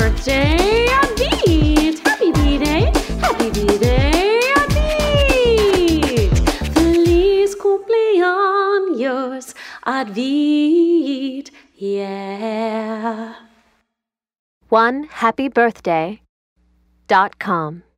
birthday, Advit! Happy B-Day! Happy B-Day, Advit! Feliz cumpleaños, Advit! Yeah! OneHappyBirthday.com